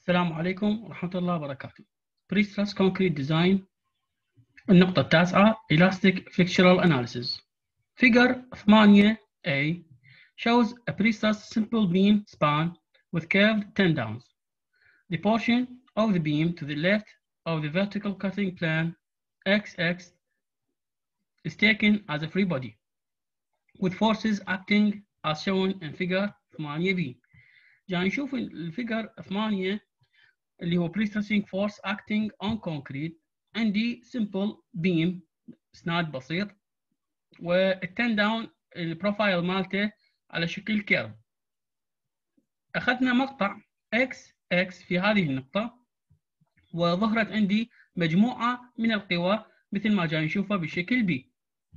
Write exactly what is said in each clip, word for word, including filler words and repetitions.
السلام عليكم ورحمة الله وبركاته. Pre-stress concrete design. النقطة التاسعة Elastic Flexural Analysis. Figure ثمانية A shows a pre-stress simple beam span with curved ten downs. The portion of the beam to the left of the vertical cutting plane X X is taken as a free body with forces acting as shown in figure ثمانية B. جاي نشوف الفيجر ثمانية اللي هو pre-stressing force acting on concrete. عندي simple beam اسناد بسيط والتن داون البروفايل مالته على شكل كيرف. اخذنا مقطع X X في هذه النقطة وظهرت عندي مجموعة من القوى مثل ما جاي نشوفها بشكل B.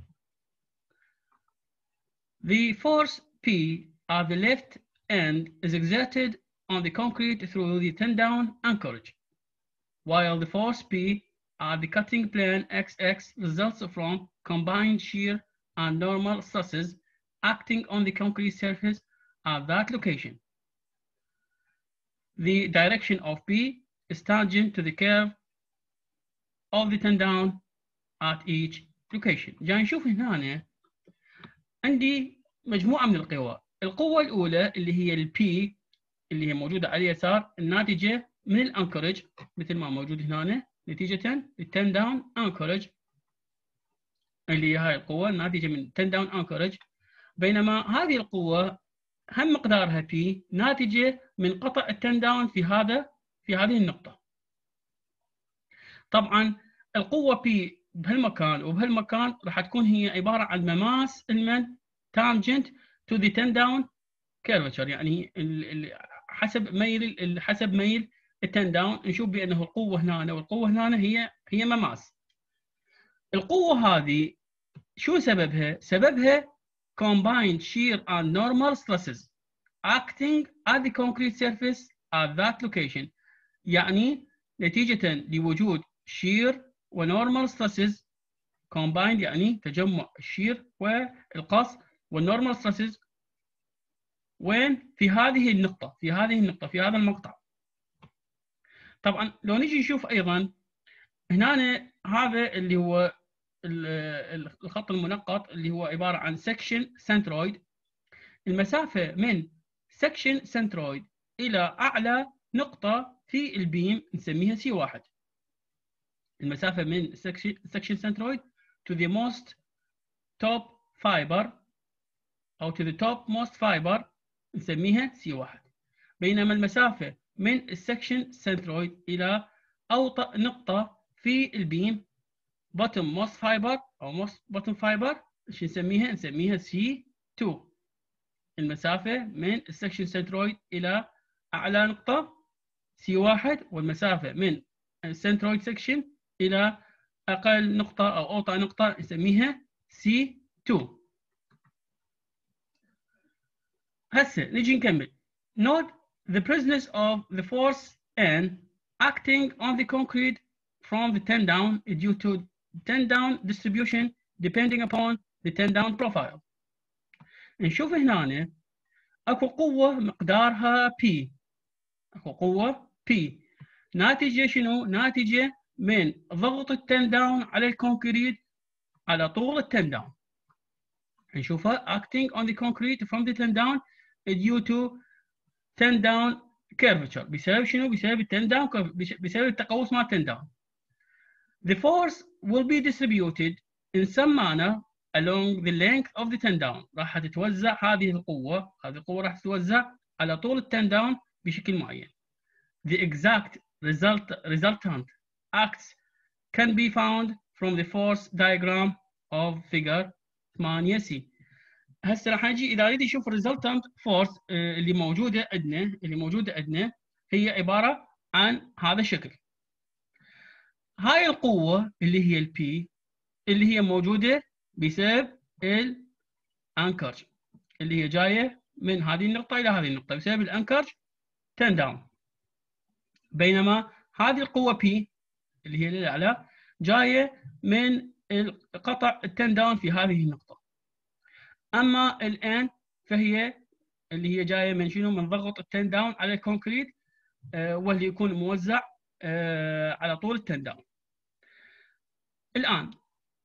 The force P at the left end is exerted on the concrete through the ten down anchorage, while the force P at the cutting plane X X results from combined shear and normal stresses acting on the concrete surface at that location. The direction of P is tangent to the curve of the ten down at each location. جاي نشوف هنا عندي مجموعة من القوى. القوة الأولى اللي هي ال P اللي هي موجودة على اليسار الناتجة من الانكورج مثل ما موجود هنا نتيجة للتن داون انكورج اللي هي هاي القوة الناتجة من تن داون انكورج. بينما هذه القوة هم مقدارها P ناتجة من قطع التن داون في هذا في هذه النقطة. طبعا القوة P بهالمكان وبهالمكان راح تكون هي عبارة عن مماس المن tangent to the ten down curvature، يعني حسب ميل حسب ميل التن داون نشوف بانه القوه هنا والقوه هنا هي هي مماس. القوه هذه شو سببها؟ سببها combined shear and normal stresses acting at the concrete surface at that location، يعني نتيجه لوجود shear ونورمال stresses combined يعني تجمع الشير والقص والنورمال stresses وين؟ في هذه النقطة في هذه النقطة في هذا المقطع. طبعا لو نجي نشوف أيضا هنا هذا اللي هو الخط المنقط اللي هو عبارة عن section centroid. المسافة من section centroid إلى أعلى نقطة في البيم نسميها سي واحد. المسافة من section centroid to the most top fiber أو to the top most fiber نسميها سي واحد. بينما المسافة من السكشن سنترويد إلى أوطأ نقطة في البيم bottom most fiber أو most bottom fiber إيش نسميها؟ نسميها سي اثنين. المسافة من السكشن سنترويد إلى أعلى نقطة سي واحد، والمسافة من السنترويد سكشن إلى أقل نقطة أو أوطأ نقطة نسميها سي اثنين. هسه نجي نكمل. Note the presence of the force N acting on the concrete from the ten down is due to ten down distribution depending upon the ten down profile. نشوف هنا اكو قوة مقدارها P. اكو قوة P ناتجة شنو؟ ناتجة من ضغط التن داون على الكونكريت على طول التن داون. نشوفها acting on the concrete from the ten down due to ten down curvature. بسبب شنو؟ بسبب التن داون بسبب التقوس مال ten down. The force will be distributed in some manner along the length of the ten down. راح تتوزع هذه القوة، هذه القوة راح تتوزع على طول التن داون بشكل معين. The exact result resultant acts can be found from the force diagram of figure ثمانية سي. هسه راح نجي اذا اريد اشوف الريزلتنت فورس اللي موجوده عندنا اللي موجوده عندنا هي عباره عن هذا الشكل. هاي القوه اللي هي البي اللي هي موجوده بسبب الانكرج اللي هي جايه من هذه النقطه الى هذه النقطه بسبب الانكرج ten down. بينما هذه القوه بي اللي هي للاعلى جايه من قطع التن داون في هذه النقطه. اما الان فهي اللي هي جايه من شنو؟ من ضغط التن داون على الكونكريت واللي يكون موزع على طول التن داون. الآن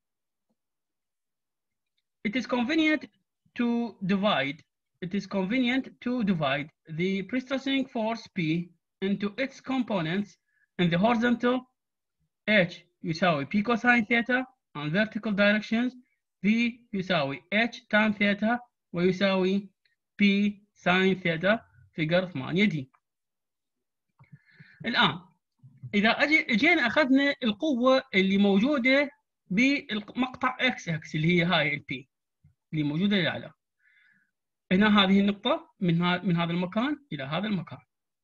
it is convenient to divide it is convenient to divide the pre-stressing force P into its components in the horizontal H يساوي P cosine theta on vertical directions V يساوي H tan theta ويساوي P sin theta figure ثمانية دي. الآن إذا أجينا أخذنا القوة اللي موجودة بالمقطع X X اللي هي هاي ال P اللي موجودة للأعلى، هنا هذه النقطة من من هذا المكان إلى هذا المكان،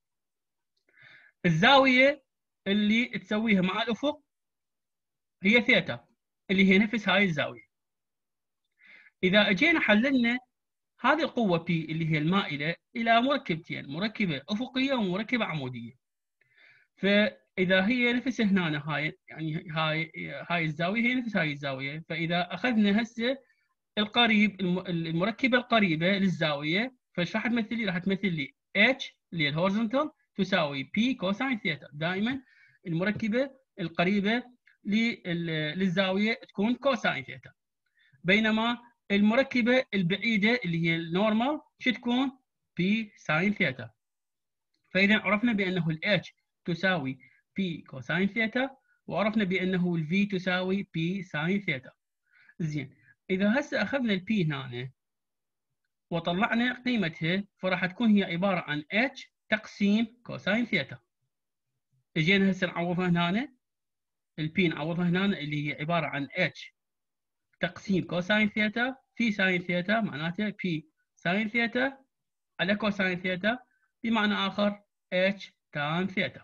الزاوية اللي تسويها مع الأفق هي ثيتا اللي هي نفس هاي الزاوية. إذا أجينا حللنا هذه القوة P اللي هي المائلة إلى مركبتين، مركبة أفقية ومركبة عمودية. فإذا هي نفس هنا هاي يعني هاي هاي الزاوية هي نفس هاي الزاوية، فإذا أخذنا هسه القريب المركبة القريبة للزاوية فايش راح تمثل لي؟ راح تمثل لي H اللي هي الهورزونتال تساوي P كوساين ثيتا. دائما المركبة القريبة للزاوية تكون كوساين ثيتا، بينما المركبة البعيدة اللي هي النورمال شو تكون؟ P ساين ثيتا. فإذا عرفنا بأنه ال H تساوي P كوساين ثيتا، وعرفنا بأنه ال V تساوي P ساين ثيتا. زين، إذا هسه أخذنا ال P هنا وطلعنا قيمتها فراح تكون هي عبارة عن H تقسيم كوساين ثيتا. اجينا هسه نعوضها هنا، ال P نعوضها هنا اللي هي عبارة عن H تقسيم كوساين ثيتا في ساين ثيتا، معناته P ساين ثيتا على كوساين ثيتا، بمعنى آخر H tan ثيتا.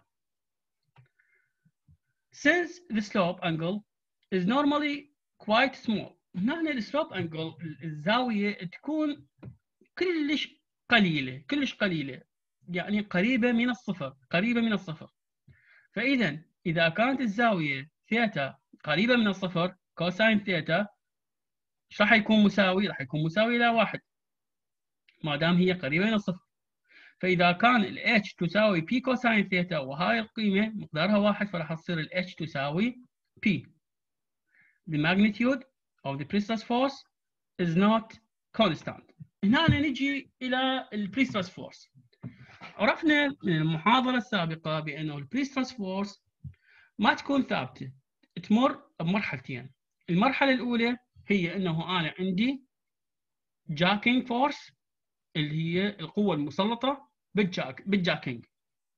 Since the slope angle is normally quite small، هنا السلوب انجل الزاوية تكون كلش قليلة كلش قليلة يعني قريبة من الصفر قريبة من الصفر. فإذا إذا كانت الزاوية ثيتا قريبة من الصفر كوساين ثيتا ايش راح يكون مساوي؟ راح يكون مساوي إلى واحد ما دام هي قريبة من الصفر. فإذا كان ال H تساوي P كوساين ثيتا وهاي القيمة مقدارها واحد فراح تصير ال H تساوي P. The magnitude of the pre-stress force is not constant. هنا نجي إلى ال pre-stress force. عرفنا من المحاضرة السابقة بأنه ال pre-stress force ما تكون ثابتة، تمر بمرحلتين. المرحلة الأولى هي أنه أنا عندي jacking force اللي هي القوة المسلطة بالجاك بالجاكينج.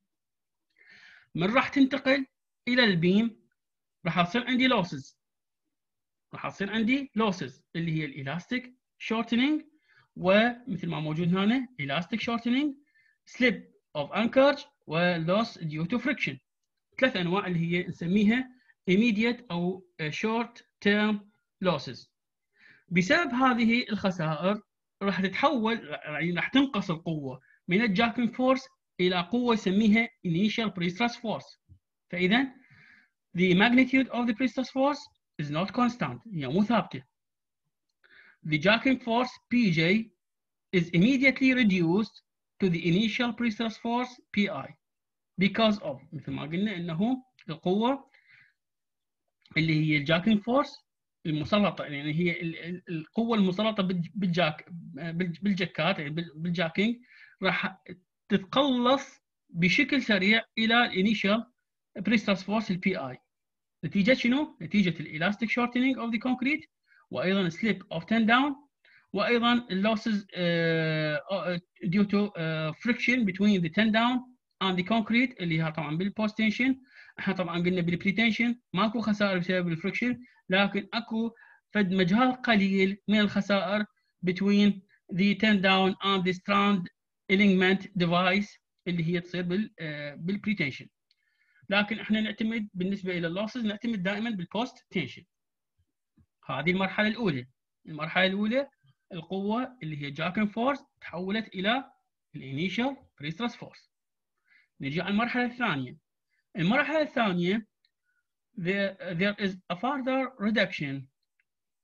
من راح تنتقل إلى البيم راح يصير عندي losses، راح يصير عندي losses اللي هي الإلاستيك shortening، ومثل ما موجود هنا elastic shortening، slip of anchorage، و loss due to friction. ثلاث أنواع اللي هي نسميها immediate أو short term losses. بسبب هذه الخسائر راح تتحول يعني راح تنقص القوة من الجاكينج فورس إلى قوة نسميها initial pre-stress force. فإذا the magnitude of the pre-stress force is not constant، هي مو ثابتة. The jacking force P J is immediately reduced to the initial pre-stress force P I because of مثل ما قلنا انه القوة اللي هي الجاكينج فورس المسلطة، يعني هي القوة المسلطة بالجاك بالجكات يعني بالجاكينج راح تتقلص بشكل سريع الى الانيشال pre-stress force البي اي. نتيجة شنو؟ نتيجة الالاستيك shortening of the concrete، وايضا slip of ten down، وايضا losses uh, due to uh, friction between the ten down and the concrete اللي هي طبعا بالبوست تنشن. احنا طبعا قلنا بالبريتنشن ماكو خسائر بسبب الفريكشن، لكن اكو فد مجال قليل من الخسائر between the ten down and the strand alignment device اللي هي تصير بال uh, بالبريتنشن. لكن احنا نعتمد بالنسبه الى اللوسز نعتمد دائما بالبوست تنشن. هذه المرحله الاولى. المرحله الاولى القوه اللي هي جاكن فورس تحولت الى الانيشال بريسترس فورس. نجي على المرحله الثانيه. المرحله الثانيه there, there is a further reduction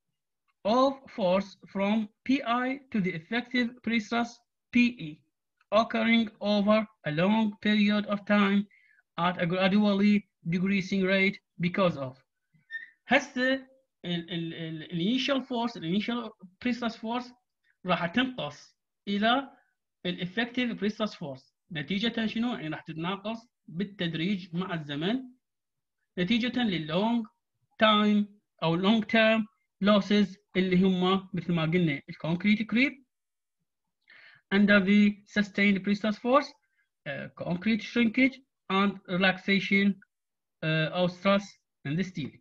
of force from P I to the effective pre-stress P E occurring over a long period of time at a gradually decreasing rate because of. هسه الانيشال فورس الانيشال بريسترس فورس راح تنقص الى الافكتيف بريسترس فورس نتيجه شنو؟ يعني راح تتناقص بالتدريج مع الزمن نتيجه لللونج تايم او لونج تيرم لوسز اللي هم مثل ما قلنا الكونكريت كريب under the sustained pre-stress force, uh, concrete shrinkage and relaxation uh, of stress in the steel.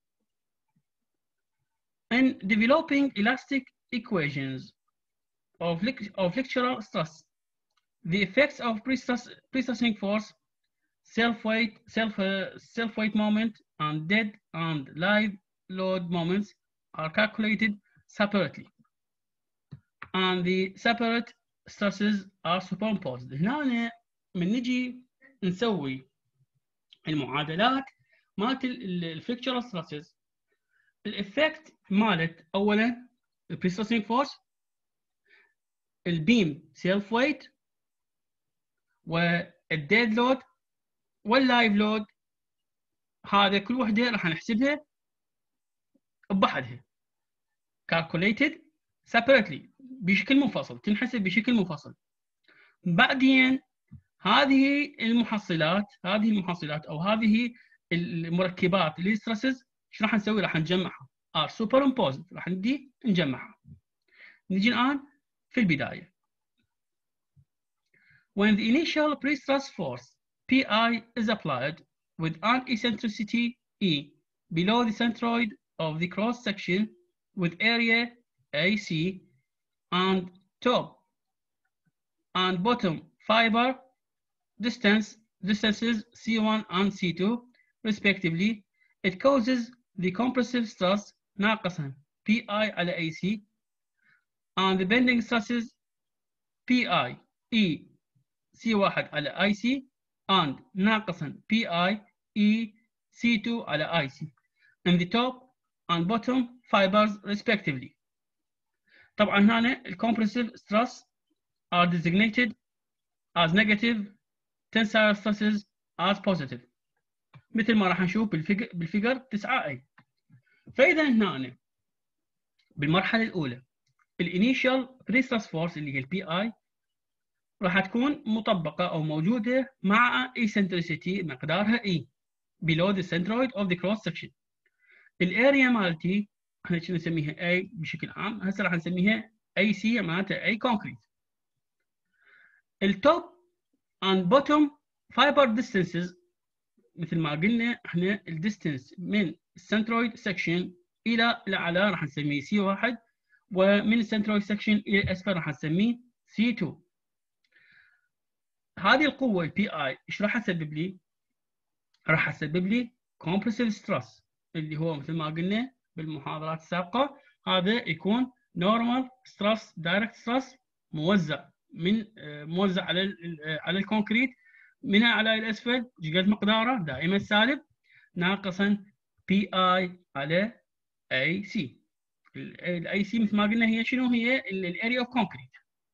In developing elastic equations of, of flexural stress, the effects of pre-stressing force, self-weight, self, uh, self-weight moment, and dead and live load moments are calculated separately. And the separate stresses are superimposed. هنا من نجي نسوي المعادلات مالت الفلكتشرال stresses الافكت مالت اولا البريسترسينج فورس البيم سيلف ويت والديد لود واللايف لود هذا كل وحده راح نحسبها بوحدها calculated separately بشكل منفصل تنحسب بشكل منفصل. بعدين هذه المحصلات هذه المحصلات او هذه المركبات الستريسز ايش راح نسوي؟ راح نجمعها ار سوبر امبوزد راح ندي نجمعها. نجي الان في البدايه when the initial pre-stress force P I is applied with an eccentricity E below the centroid of the cross section with area A C and top and bottom fiber distance distances C one and C two respectively, it causes the compressive stress ناقصا P I على A C and the bending stresses P I E C one على I C and ناقصا P I E C two على I C in the top and bottom fibers respectively. طبعا هنا الcompressive stress are designated as negative, tensile stresses as positive مثل ما راح نشوف بالفيجر بالفيجر تسعة أي. فإذا هنا بالمرحلة الأولى الانيشال بريسترس فورس اللي هي البي اي راح تكون مطبقة أو موجودة مع eccentricity مقدارها E below the centroid of the cross section. الاريا مالتي احنا كنا نسميها A بشكل عام هسه راح نسميها A C معناتها A concrete. التوب and bottom fiber distances مثل ما قلنا احنا الديستنس من السنترويد سكشن الى الاعلى راح نسميه سي واحد ومن السنترويد سكشن الى الاسفل راح نسميه سي اثنين. هذه القوه البي اي ايش راح تسبب لي؟ راح تسبب لي compressive stress اللي هو مثل ما قلنا بالمحاضرات السابقه هذا يكون normal stress direct stress موزع من موزع على على الكونكريت من اعلى الى اسفل ايش قد مقداره؟ دائما سالب ناقصا بي اي على اي سي. الاي سي مثل ما قلنا هي شنو؟ هي الاريا اوف كونكريت.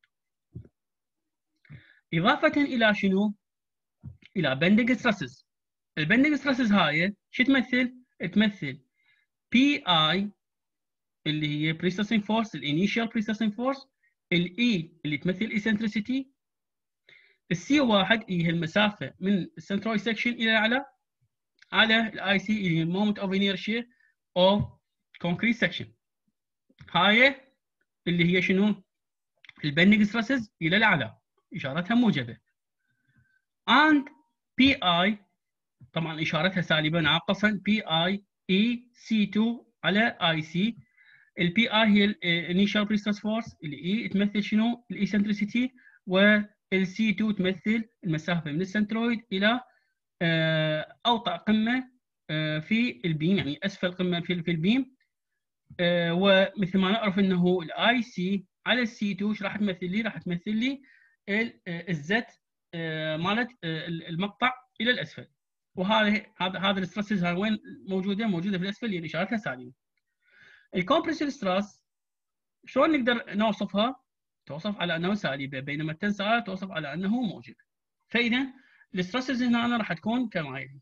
اضافه الى شنو؟ الى بندنج ستريسز. البندنج ستريسز هاي شو تمثل؟ تمثل بي اي اللي هي بريسترسينج فورس الانيشال بريسترسينج فورس، الاي اللي تمثل ايسنتريسيتي، السي واحد هي المسافه من السنترويد سكشن الى اعلى على الاي سي اللي هي المومنت اوف انيرشيا اوف كونكريت سكشن. هاي اللي هي شنو؟ البندنج ستريسز الى الاعلى اشارتها موجبه. and بي اي طبعا اشارتها سالبه ناقصا بي اي اي سي اثنين على اي سي. البي اي هي الانيشال بريسترس فورس، الاي تمثل شنو؟ الايسنتريسيتي، والسي اثنين تمثل المسافه من السنترويد الى اوطى قمه في البيم، يعني اسفل قمه في البيم. ومثل ما نعرف انه الاي سي على السي اثنين ايش راح تمثل لي؟ راح تمثل لي الزت مالت المقطع الى الاسفل. وهذا هذا هذا الستريسز هاي وين موجوده؟ موجوده في الاسفل اللي اشارتها سالبه. الكومبريسيف ستريس شلون نقدر نوصفها؟ توصف على انه سالبه، بينما التنسايل توصف على انه موجب. فاذا الستريسز هنا أنا راح تكون كما يلي.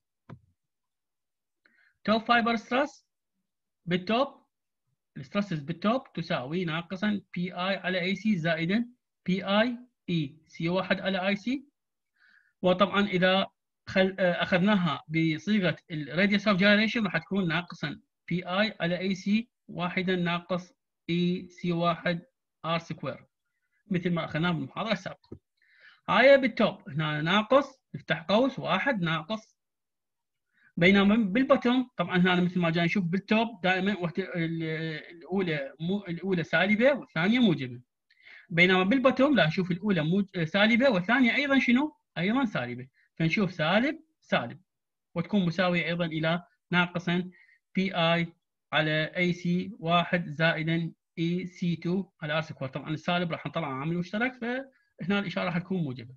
توب فايبر ستريس بالتوب، الستريسز بالتوب تساوي ناقصا بي اي على اي سي زائدا بي اي اي سي واحد على اي سي. وطبعا اذا اخذناها بصيغه الراديوس اوف جايريشن راح تكون ناقصا بي اي على اي سي واحدا ناقص اي سي واحد ار سكوير، مثل ما اخذناه بالمحاضره السابقه. هاي بالتوب هنا ناقص، نفتح قوس، واحد ناقص. بينما بالبوتوم طبعا هنا مثل ما جاي نشوف بالتوب دائما الاولى مو الاولى سالبه والثانيه موجبه. بينما بالبوتوم لا، نشوف الاولى موج... سالبه والثانيه ايضا شنو؟ ايضا سالبه. فنشوف سالب سالب، وتكون مساويه ايضا الى ناقصا بي اي على اي سي واحد زائدا اي سي اثنين على ار سكوير. طبعا السالب راح نطلع عامل مشترك، فهنا الاشاره راح تكون موجبه.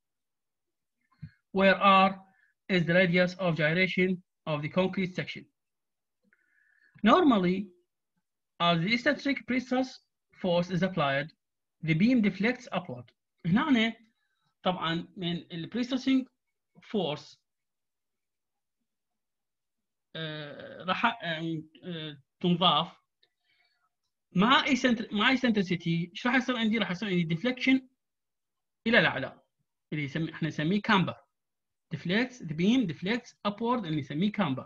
Where r is the radius of gyration of the concrete section. Normally, as the eccentric pre-stress force is applied, the beam deflects upward. هنا طبعا من ال pre-stressing force آه راح آه تنضاف مع eccentric مع eccentricity. ايش راح يصير عندي؟ راح يصير عندي deflection الى الاعلى اللي يسمي احنا نسميه camber. deflects the beam deflects upward اللي نسميه camber.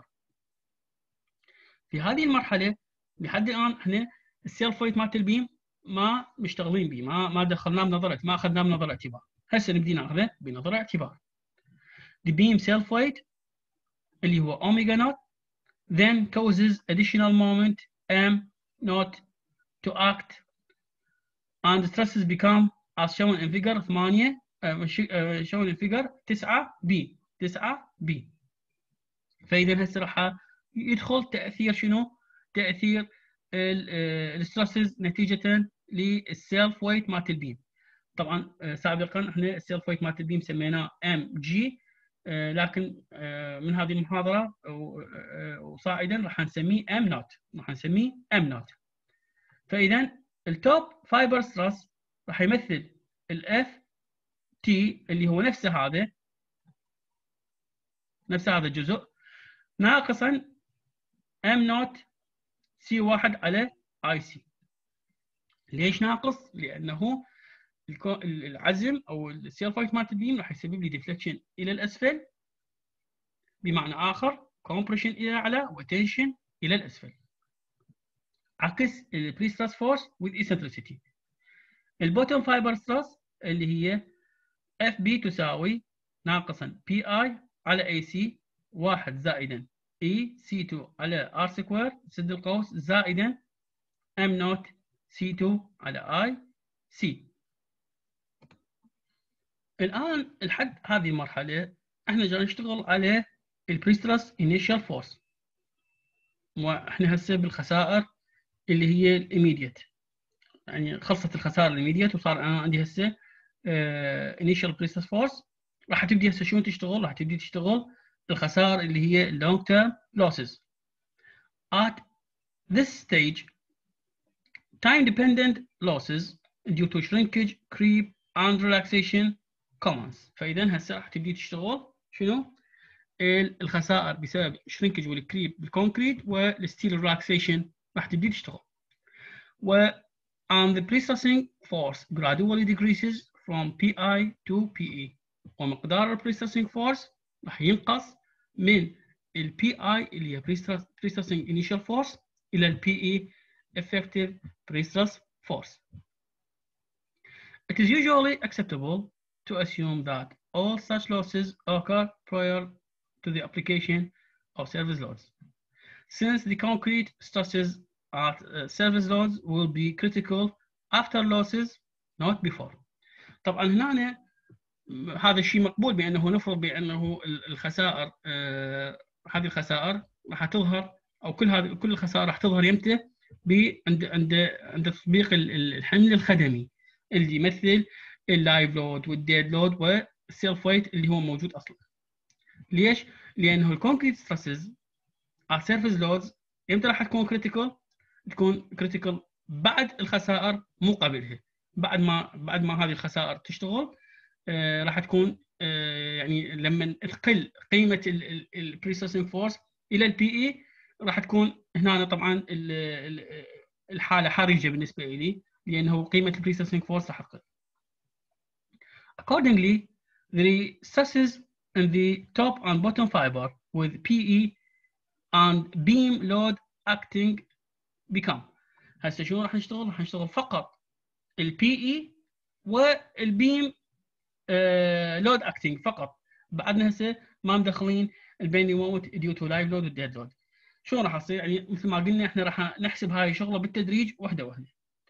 في هذه المرحله لحد الان احنا السيلف ويت مالت البيم ما مشتغلين به، ما ما دخلناه بنظره، ما اخذناه بنظر اعتبار. هسه نبدي ناخذه بنظر اعتبار. The beam self weight اللي هو اوميجا نوت then causes additional moment m naught to act and the stresses become as shown in figure ثمانية uh, shown in figure تسعة b تسعة b. فاذا هسه راح يدخل تاثير شنو؟ تاثير الستريسز نتيجه للسيلف ويت مالت البيم. طبعا سابقا احنا السيلف ويت مالت البيم سميناه ام جي، لكن من هذه المحاضره وصاعدا راح نسميه ام نوت، راح نسميه ام نوت. فاذا التوب فايبر ستريس راح يمثل الاف تي اللي هو نفسه هذا نفس هذا الجزء ناقصا ام نوت سي واحد على اي سي. ليش ناقص؟ لانه العزم او السيلف ويت مالت البيم راح يسبب لي ديفليكشن الى الاسفل، بمعنى اخر كومبريشن الى الاعلى وتنشن الى الاسفل، عكس البري ستريس فورس وذ ايسنتريسيتي. البوتوم فايبر ستريس اللي هي اف بي تساوي ناقصا بي اي على اي سي واحد زائدا اي سي اثنين على ار سكوير سد القوس زائدا ام نوت سي اثنين على اي سي. الان لحد هذه المرحله احنا جاي نشتغل على البريسترس انيشال فورس، واحنا هسه بالخسائر اللي هي الاميديت، يعني خلصت الخسائر الاميديت وصار انا عندي هسه انيشال بريسترس فورس. راح تبدي هسه شلون تشتغل؟ راح تبدي تشتغل الخسائر اللي هي long term losses. At this stage time dependent losses due to shrinkage, creep and relaxation commence. فاذا هسه راح تبدي تشتغل شنو؟ الخسائر بسبب shrinkage والكريب بالكونكريت والستيل ريلاكسيشن راح تبدي تشتغل. و and the pre-stressing force gradually decreases from بي اي to بي اي، ومقدار ال pre-stressing force راح ينقص من ال بي اي اللي هي pre-stressing initial force إلى ال بي اي effective pre-stress force. It is usually acceptable to assume that all such losses occur prior to the application of service loads, since the concrete stresses at uh, service loads will be critical after losses, not before. طبعا هنا هذا الشيء مقبول بانه نفرض بانه الخسائر آه هذه الخسائر راح تظهر، او كل هذه كل الخسائر راح تظهر يمتى؟ عند عند عند تطبيق الحمل الخدمي اللي يمثل اللايف لود والديد لود والسيلف ويت اللي هو موجود اصلا. ليش؟ لانه الكونكريت ستريسز على السيرفيس لودز امتى راح تكون كريتيكال؟ تكون كريتيكال بعد الخسائر مو قبلها. بعد ما بعد ما هذه الخسائر تشتغل آه راح تكون آه يعني لما تقل قيمه البريسيسنج فورس الى البي اي راح تكون هنا طبعا الحاله حرجه بالنسبه لي، لانه قيمه البريسيسنج فورس راح تقل. Accordingly, the stresses in the top and bottom fiber with P E and beam load acting become. هسه شو راح نشتغل؟ راح نشتغل فقط البي اي والبيم لود اكتنج فقط. بعدنا هسه ما مدخلين البيندنج مومنت ديو تو لايف لود والديد لود. شو راح يصير؟ يعني مثل ما قلنا احنا راح نحسب هاي الشغله بالتدريج وحده وحده.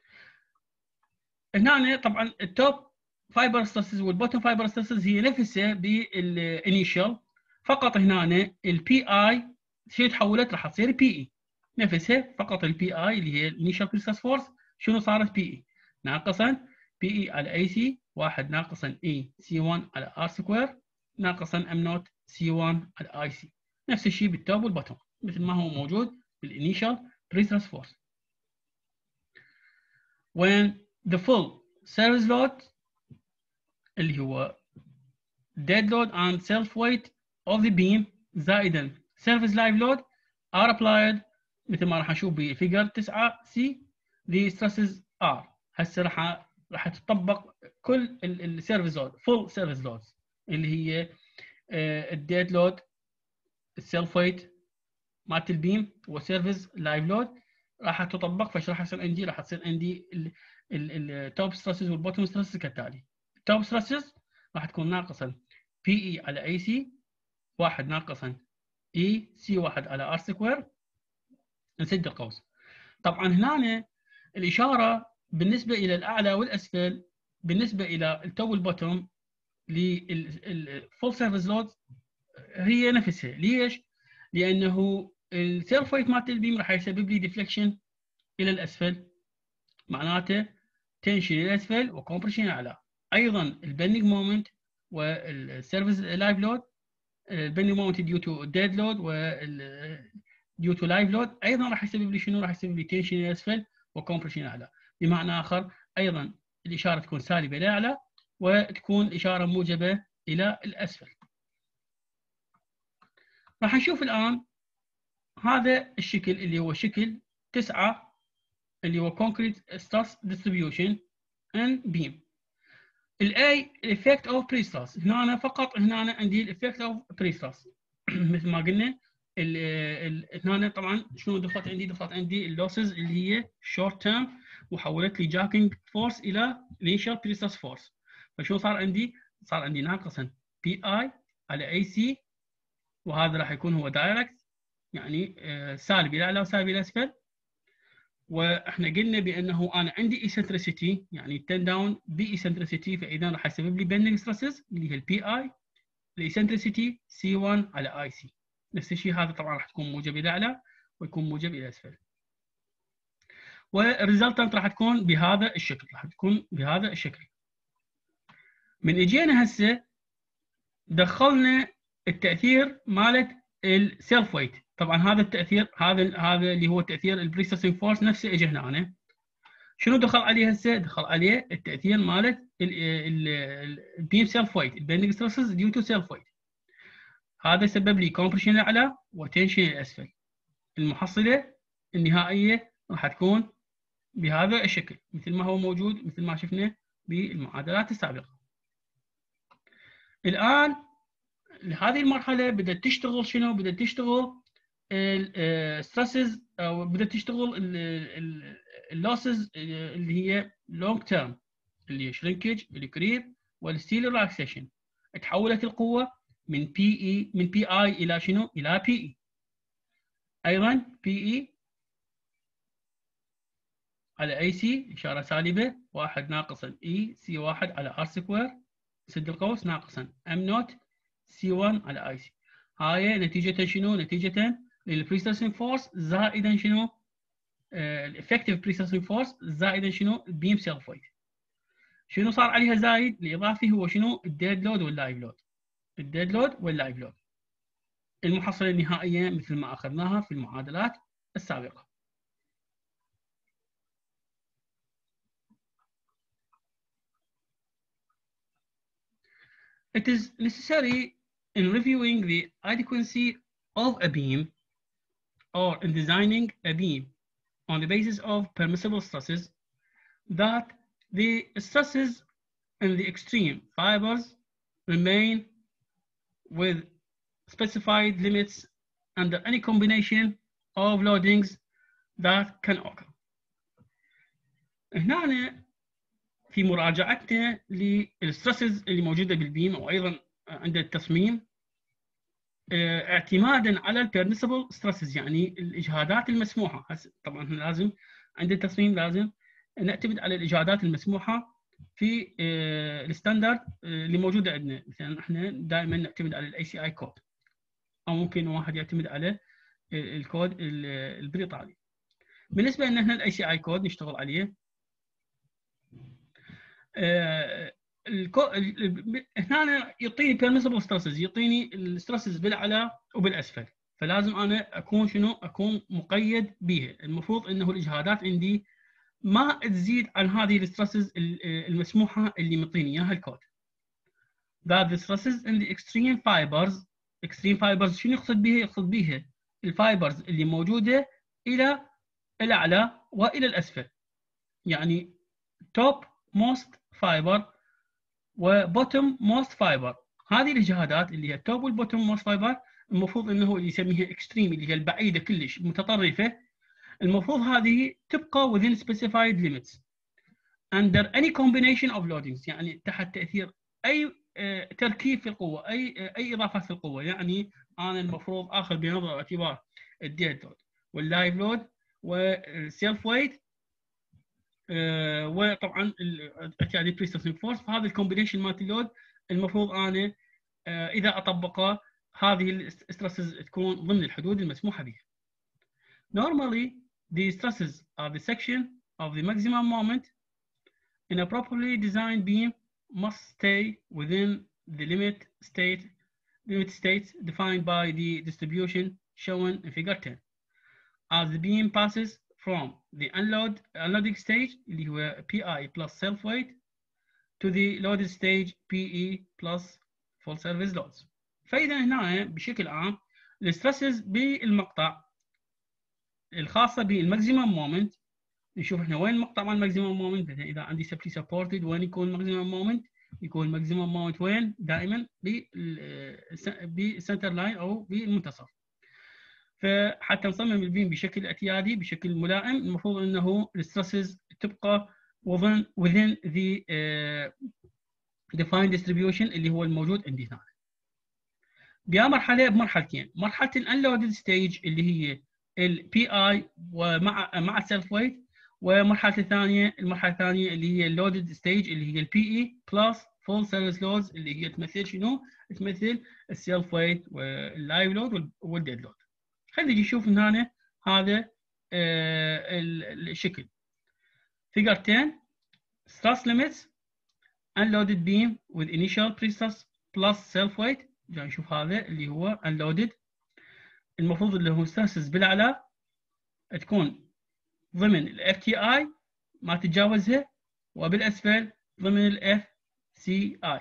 هنا طبعا التوب فايبر ستريسز والبوتtom فايبر ستريسز هي نفسها بالانيشال، فقط هنا البي اي شو تحولت راح تصير بي اي نفسها، فقط البي اي اللي هي الانيشال بريسترس فورس شنو صارت بي اي ناقصا بي اي على اي سي واحد ناقصا اي سي واحد على ار سكوير ناقصا ام نوت سي واحد على اي سي. نفس الشيء بالتوب والبوتوم مثل ما هو موجود بالانيشال بريسترس فورس. when the full service load اللي هو dead load and self weight of the beam زائدا service live load are applied مثل ما راح نشوف بفيجر تسعة سي the stresses are. هسه راح راح تطبق كل السيرفيس لود full service loads اللي هي الديد لود السيلف ويت مالت البيم والسيرفيس لايف لود راح تطبق. فايش راح يصير عندي؟ راح تصير عندي التوب ستريسز والبوتوم ستريسز كالتالي. التوب ستريسز راح تكون ناقصا بي اي على اي سي واحد ناقصا اي سي واحد على ار سكوير نسد القوس. طبعا هنا الاشاره بالنسبه الى الاعلى والاسفل بالنسبه الى التو والبوتوم للفول سيرفيس لود هي نفسها. ليش؟ لانه السيلف ويت مالت البيم راح يسبب لي ديفليكشن الى الاسفل، معناته تنشن الى الاسفل وكومبريشن اعلى. ايضا البندنج مومنت والسيرفيس لايف لود البندنج مومنت ديو تو ديد لود وال ديو تو لايف لود ايضا راح يسبب لي شنو؟ راح يسبب لي تنشن الى الاسفل وكومبريشن اعلى. بمعنى اخر ايضا الاشاره تكون سالبه لاعلى وتكون الاشاره موجبه الى الاسفل. راح نشوف الان هذا الشكل اللي هو شكل تسعة اللي هو concrete stress distribution and beam. الاي effect of pre-stress هنا أنا فقط هنا أنا عندي effect of pre-stress مثل ما قلنا هنا طبعا شنو دخلت عندي؟ دخلت عندي اللوسز اللي هي short term وحولت لي جاكينج فورس الى initial pre-stress force. فشو صار عندي؟ صار عندي ناقصا بي اي على اي سي وهذا راح يكون هو دايركت يعني سالبي لاعلى وسالبي لاسفل. واحنا قلنا بانه انا عندي ايسنتريسيتي يعني تن داون بايسنتريسيتي، فاذا راح يسبب لي بندنج ستريسز اللي هي البي اي الايسنتريسيتي سي واحد على اي سي. نفس الشيء هذا طبعا راح تكون موجب الى اعلى ويكون موجب الى اسفل. والريزلتنت راح تكون بهذا الشكل، راح تكون بهذا الشكل. من اجينا هسه دخلنا التاثير مالت السيلف ويت. طبعا هذا التاثير هذا هذا اللي هو تاثير البريسيسنج فورس نفسه اجى هنا. شنو دخل عليه هسه؟ دخل عليه التاثير مالت البيم سيلف ويت البندنج ستريسز ديو تو سيلف ويت. هذا سبب لي كومبريشن الاعلى وتنشن الاسفل. المحصله النهائيه راح تكون بهذا الشكل مثل ما هو موجود مثل ما شفنا بالمعادلات السابقه. الان هذه المرحله بدات تشتغل شنو؟ بدات تشتغل الستريسز او بدات تشتغل اللوسز اللي هي لونج تيرم اللي هي شرينكج الكريب والستيل ريلاكسيشن. تحولت القوه من بي اي من بي اي الى شنو؟ الى بي اي. ايضا بي اي على اي سي اشاره سالبه واحد ناقصا اي سي واحد على ار سكوير سد القوس ناقصا ام نوت سي واحد على اي سي. هاي نتيجه شنو؟ نتيجه للبريسيسنج فورس زائدا شنو؟ الافكتيف بريسيسنج فورس زائدا شنو؟ البيم سيلف ويت. شنو صار عليها زايد؟ الاضافي هو شنو؟ الديد لود واللايف لود. الديد لود واللايف لود. المحصله النهائيه مثل ما اخذناها في المعادلات السابقه. it is necessary in reviewing the adequacy of a beam or in designing a beam on the basis of permissible stresses that the stresses in the extreme fibers remain with specified limits under any combination of loadings that can occur. هنا في مراجعتنا للسترسز اللي موجوده بالبيم او ايضا عند التصميم اعتمادا على البيرميسبل سترسز، يعني الاجهادات المسموحه. طبعا لازم عند التصميم لازم نعتمد على الاجهادات المسموحه في الستاندرد اللي موجوده عندنا. مثلا احنا دائما نعتمد على الاي سي اي كود، او ممكن واحد يعتمد على الكود البريطاني. بالنسبه لنا احنا الاي سي اي كود نشتغل عليه. هنا يعطيني بيرميسبل ستريسز، يعطيني الستريسز بالاعلى وبالاسفل، فلازم انا اكون شنو؟ اكون مقيد بها. المفروض انه الاجهادات عندي ما تزيد عن هذه الستريسز المسموحه اللي معطيني اياها الكود. That the stresses in the extreme fibers، extreme fibers شنو يقصد بها؟ يقصد بها الفايبرز اللي موجوده الى الاعلى والى الاسفل، يعني top most fiber و bottom most fiber. هذه الإجهادات اللي هي التوب والبوتوم most fiber المفروض انه اللي يسميها extreme اللي هي البعيده كلش المتطرفه، المفروض هذه تبقى within specified limits under any combination of loadings، يعني تحت تاثير اي تركيب في القوه، اي اي اضافات في القوه. يعني انا المفروض اخذ بنظر الاعتبار الديد لود واللايف لود والسيلف ويت أه وطبعا اعتيادي بريسترسنج فورس. فهذا الكومبينيشن مالت اللود المفروض انا أه اذا اطبقه هذه الستريسز تكون ضمن الحدود المسموحه بها. Normally the stresses are the section of the maximum moment in a properly designed beam must stay within the limit state limit states defined by the distribution shown in figure ten. As the beam passes from the unload unloading stage اللي هو P I plus self weight to the loaded stage P E plus full service loads. فإذا هنا بشكل عام الستريسز بالمقطع الخاصة بالماكسيمم مومنت، نشوف احنا وين المقطع مال الماكسيمم مومنت. إذا عندي سبلي سبورتد وين يكون الماكسيمم مومنت؟ يكون الماكسيمم مومنت وين؟ دائما بالسنتر لاين أو بالمنتصف. فحتى نصمم البيم بشكل اعتيادي بشكل ملائم المفروض انه الستريسز تبقى within within the uh, defined distribution اللي هو الموجود عندي هنا. بها مرحله بمرحلتين، مرحله الانلودد ستيج اللي هي البي اي ومع مع السيلف ويت، ومرحله الثانيه المرحله الثانيه اللي هي اللودد ستيج اللي هي البي اي بلس فول سيرفيس لودز اللي هي تمثل شنو؟ تمثل السيلف ويت واللايف لود والديد لود. خلينا نجي نشوف من هنا هذا آه الشكل. Figure ten stress limits unloaded beam with initial pre-stress plus self weight. جاي نشوف هذا اللي هو unloaded، المفروض اللي هو stresses بالاعلى تكون ضمن ال إف تي آي ما تتجاوزها، وبالاسفل ضمن ال إف سي آي.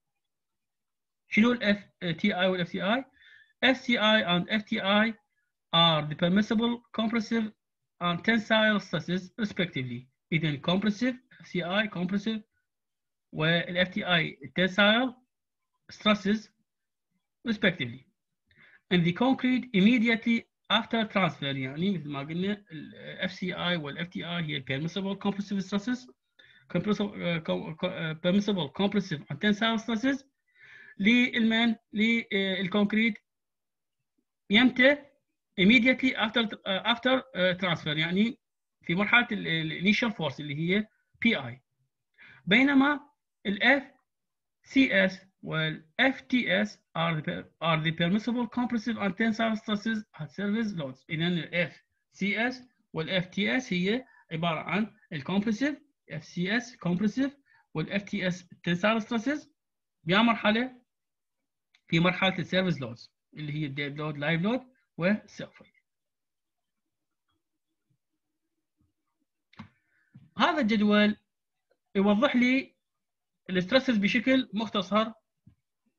شنو ال إف تي آي وال إف سي آي؟ إف سي آي and إف تي آي are the permissible compressive and tensile stresses respectively. إذن compressive إف سي آي compressive وال إف تي آي tensile stresses respectively. And the concrete immediately after transfer، يعني مثل ما قلنا ال إف سي آي وال إف تي آي هي permissible compressive stresses permissible compressive and tensile stresses للمن للكونكريت يمتى immediately after uh, after uh, transfer، يعني في مرحله الانيشال فورس اللي هي بي اي. بينما الاف سي اس والاف تي اس are the are the permissible compressive and tensile stresses at service loads. اذا الاف سي اس والاف تي اس هي عباره عن الكومبريسيف اف سي اس كومبريسيف والاف تي اس tensile stresses بها مرحله في مرحله السيرفيس لودز اللي هي الديد لود لايف لود والسيلف ويت. هذا الجدول يوضح لي الستريسز بشكل مختصر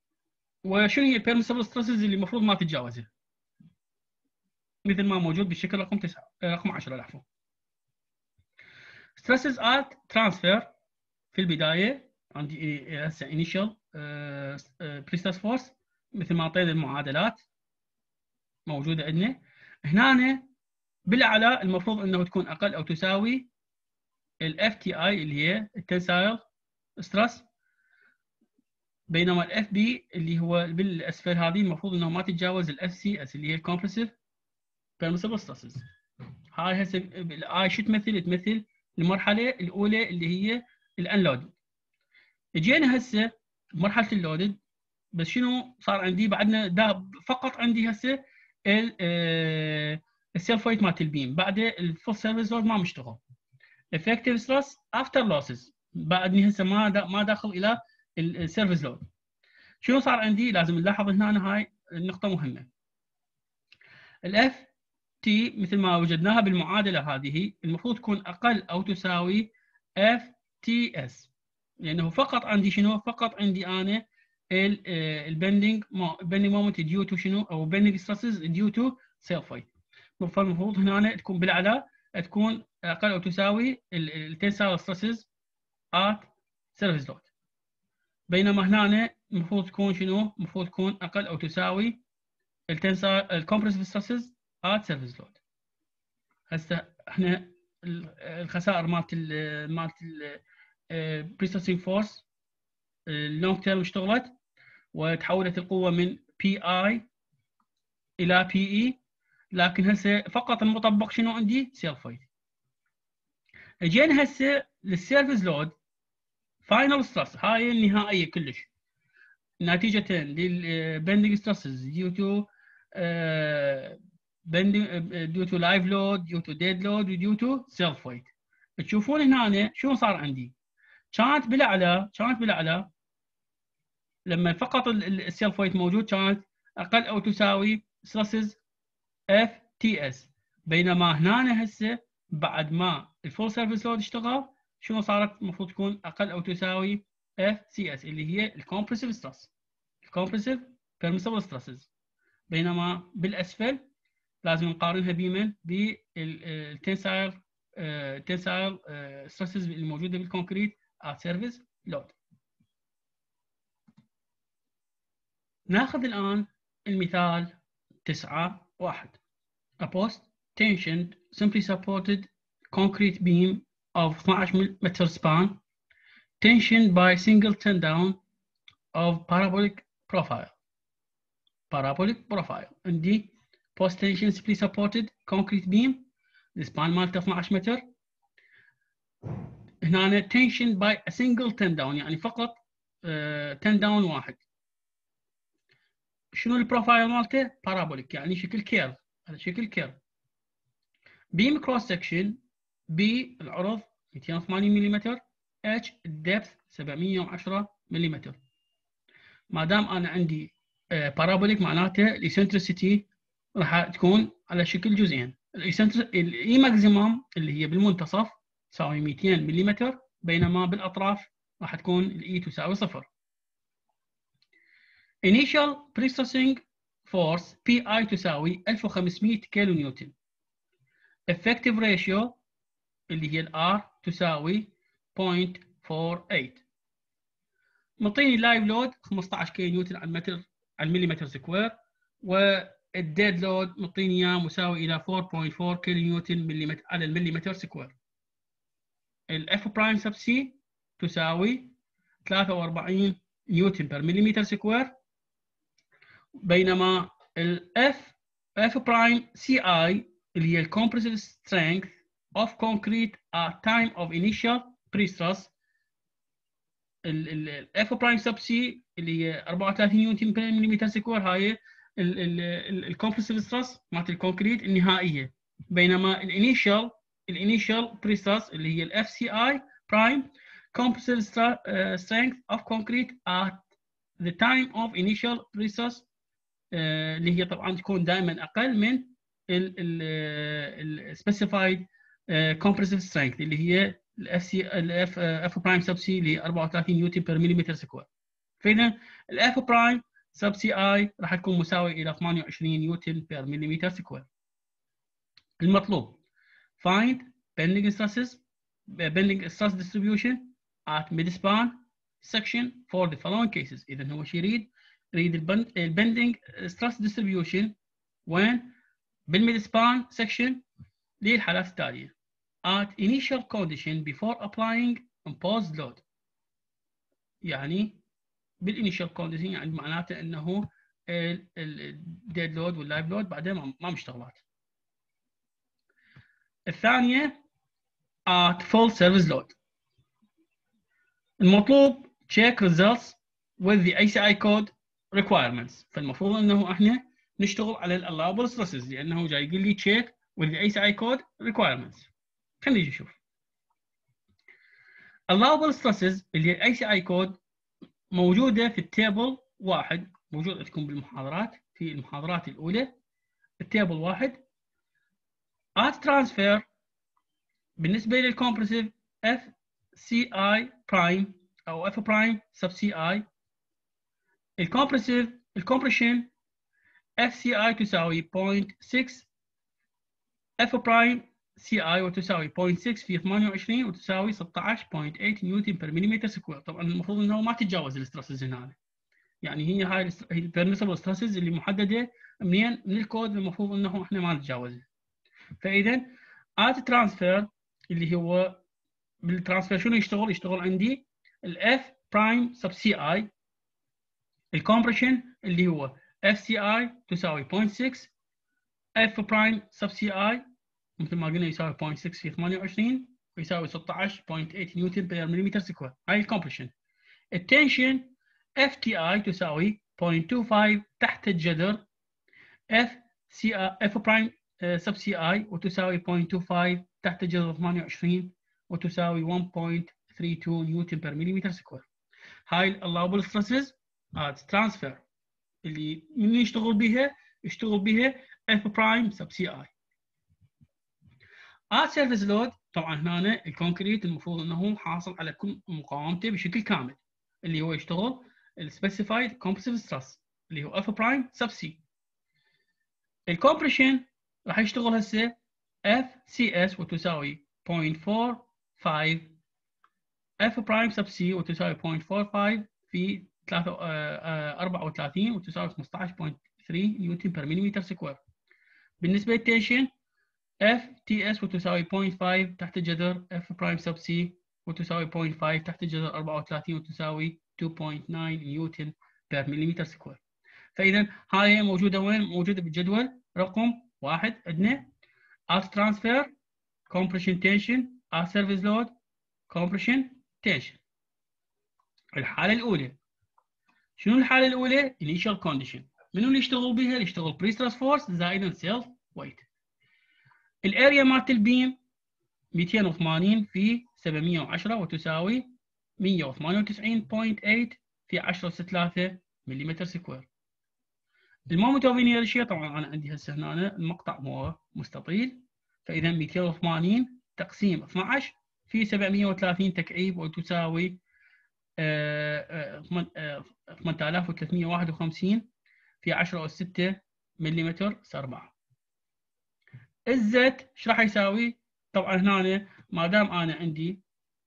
وشنو هي البيرميسبل ستريسز اللي المفروض ما تتجاوزها، مثل ما موجود بالشكل رقم تسعة رقم عشرة العفو. stresses at transfer في البدايه عندي هسه initial pre-stress force مثل ما اعطينا المعادلات موجوده عندنا. هنا بالاعلى المفروض انه تكون اقل او تساوي الاف تي اي اللي هي التنسايل ستريس، بينما الاف بي اللي هو بالاسفل هذه المفروض انه ما تتجاوز الاف سي اس اللي هي الكومبرسيف بيرميسبل ستريسز. هاي هسه الاي شو تمثل؟ تمثل المرحله الاولى اللي هي الانلود. اجينا هسه مرحله اللودد، بس شنو صار عندي؟ بعدنا فقط عندي هسه السيلف ويت مالت البيم، بعد الفول سيرفيس لود ما مشتغل. effective stress after losses بعدني هسه ما دا ما داخل الى السيرفيس لود. شنو صار عندي؟ لازم نلاحظ هنا هاي النقطه مهمه. الاف تي مثل ما وجدناها بالمعادله هذه المفروض تكون اقل او تساوي اف تي اس، لانه فقط عندي شنو؟ فقط عندي انا البندنج البندنج مومنت ديو تو شنو؟ او بندنج ستريسز ديو تو سيلف ويت. فالمفروض هنا تكون بالاعلى تكون اقل او تساوي التنسايل ستريسز ات سيرفيس لود، بينما هنا المفروض تكون شنو؟ المفروض تكون اقل او تساوي التنسايل الكومبرسيف ستريسز ات سيرفيس لود. هسه احنا الخسائر مالت مالت البريسترسينج فورس اللونج تيرم اشتغلت وتحولت القوه من بي اي الى بي اي، لكن هسه فقط المطبق شنو عندي؟ سيلف ويت. اجينا هسه للسيرفيس لود فاينل ستريس، هاي النهائيه كلش نتيجه للبندنج ستريسز ديو تو ديو تو لايف لود ديو تو ديد لود وديو تو سيلف ويت. تشوفون هنا شو صار عندي؟ كانت بالاعلى كانت بالاعلى لما فقط السيلف ويت موجود كانت اقل او تساوي ستريسز اف تي اس، بينما هنا هسه بعد ما الفول سيرفيس لود اشتغل شنو صارت؟ المفروض تكون اقل او تساوي اف سي اس اللي هي الكومبرسيف ستريس الكومبرسيف بيرميسبل ستريسز، بينما بالاسفل لازم نقارنها بمن؟ بالتنسايل التنسايل ستريسز اللي موجوده بالكونكريت ات سيرفيس لود. ناخذ الان المثال تسعة واحد. A post tensioned simply supported concrete beam of اثنعش meter span tensioned by single turn down of parabolic profile. Parabolic profile عندي post tension simply supported concrete beam السبان مالته اثنعش متر، هنا tensioned by a single turn down يعني فقط uh, turn down واحد. شنو البروفايل مالته؟ بارابوليك يعني شكل كيرف، هذا شكل كيرف. بيم كروس سكشن بي العرض مئتين وثمانين ملم، اتش الدبث سبعمئة وعشرة ملم. ما دام انا عندي بارابوليك معناته الايسنتريسيتي راح تكون على شكل جزئين. الاي ماكسيمم اللي هي بالمنتصف تساوي مئتين ملم، بينما بالاطراف راح تكون الاي تساوي صفر. initial pre-stressing force بي اي تساوي ألف وخمسمئة كيلو نيوتن. effective ratio اللي هي الار تساوي صفر فاصلة أربعة ثمانية. مطيني لايف لود خمسة عشر كيلو نيوتن على المتر على المليمتر سكوير، والديد لود مطيني اياه مساوي الى أربعة فاصلة أربعة كيلو نيوتن مليمتر على المليمتر سكوير. الاف برايم سب سي تساوي ثلاثة وأربعين نيوتن بر مليمتر سكوير، بينما الاف اف برايم سي اي اللي هي الكومبرسيف سترينث اوف كونكريت at time of initial pre-stress، الاف برايم سب سي اللي هي أربعة وثلاثين نيوتن بر مليمتر سكوير، هاي الكومبرسيف ستريس مالت الكونكريت النهائيه، بينما الانيشال الانيشال بري-ستريس اللي هي الاف سي اي برايم composite strength of concrete at the time of initial pre-stress اللي هي طبعا تكون دائما اقل من ال specified compressive strength اللي هي الاف سي الاف اف برايم سب سي اللي هي أربعة وثلاثين نيوتن بر مليمتر سكوير. فاذا الاف برايم سب سي اي راح تكون مساوي الى ثمانية وعشرين نيوتن بير مليمتر سكوير. المطلوب find bending stresses bending stress distribution at midspan section for the following cases. اذا هو شو يريد؟ يريد البندنج stress distribution وين؟ بالميدسبان section للحالات التاليه. at initial condition before applying imposed load. يعني بالinitial condition يعني معناته انه الديد لود واللايف لود بعدين ما مشتغلات. الثانيه at full service load. المطلوب check results with the A C I code requirements. فالمفروض انه احنا نشتغل على ال allowable stresses لانه جاي يقول لي check with the A C I code requirements. خلينا نيجي نشوف. allowable stresses اللي هي A C I code موجوده في التيبل واحد، موجود عندكم بالمحاضرات في المحاضرات الاولى. التيبل واحد at transfer بالنسبه للكومبرسيف F C I prime او F prime sub C I. الكومبرسيف الكومبريشن F C I تساوي صفر فاصلة ستة F prime C I وتساوي صفر فاصلة ستة في ثمانية وعشرين وتساوي ستة عشر فاصلة ثمانية نيوتن بير مليمتر سكوير. طبعا المفروض انه ما تتجاوز الاسترسز هنا، يعني هي هاي البيرميسبل سترسز اللي محدده منين من الكود المفروض انه احنا ما نتجاوزها. فاذا ات ترانسفير اللي هو بالترانسفير شنو يشتغل؟ يشتغل عندي الاف برايم سب سي اي. الكومبريشن اللي هو اف سي اي تساوي صفر فاصلة ستة اف برايم سب سي اي مثل ما قلنا يساوي صفر فاصلة ستة في ثمانية وعشرين ويساوي ستة عشر فاصلة ثمانية نيوتن بير مليمتر سكوير. هاي الكومبريشن. التنشن اف تي اي تساوي صفر فاصلة خمسة تحت الجذر اف سي اف برايم سب سي اي وتساوي صفر فاصلة خمسة تحت الجذر ثمانية وعشرين وتساوي واحد فاصلة ثلاثة وثلاثين نيوتن بير مليمتر سكوير. هاي allowable stresses at transfer اللي من يشتغل بها؟ يشتغل بها F prime sub C I. at surface load طبعا هنا الكونكريت المفروض انه حاصل على كل مقاومته بشكل كامل اللي هو يشتغل specified compressive stress اللي هو F prime sub C. الكومبريشن راح يشتغل هسه F C S وتساوي صفر فاصلة أربعة خمسة F prime sub C وتساوي صفر فاصلة أربعة خمسة في أربعة وثلاثين وتساوي خمسة عشر فاصلة ثلاثة نيوتن بير مليمتر سكوير. بالنسبة للتنشن F T S وتساوي صفر فاصلة خمسة تحت الجذر F prime sub C وتساوي صفر فاصلة خمسة تحت الجذر أربعة وثلاثين وتساوي اثنين فاصلة تسعة نيوتن بير مليمتر سكوير. فإذا هاي موجودة وين؟ موجودة بالجدول رقم واحد. عندنا at transfer compression tension at surface load compression tension. الحالة الأولى شنو الحالة الأولى؟ initial condition. منو اللي يشتغل بها؟ اللي يشتغل pre-stress force زائدا self weight. الاريا مالت البيم مئتين وثمانين في سبعمئة وعشرة وتساوي مئة وثمانية وتسعين فاصلة ثمانية في عشرة أس ثلاثة ملم سكوير. المومنت اوف انيرشيا طبعا انا عندي هسه هنا المقطع هو مستطيل، فاذا مئتين وثمانين تقسيم اثني عشر في سبعمئة وثلاثين تكعيب وتساوي ثمانية آلاف وثلاثمئة وواحد وخمسين في عشرة أس ستة ملم سربعة. الزت ايش راح يساوي؟ طبعا هنا ما دام انا عندي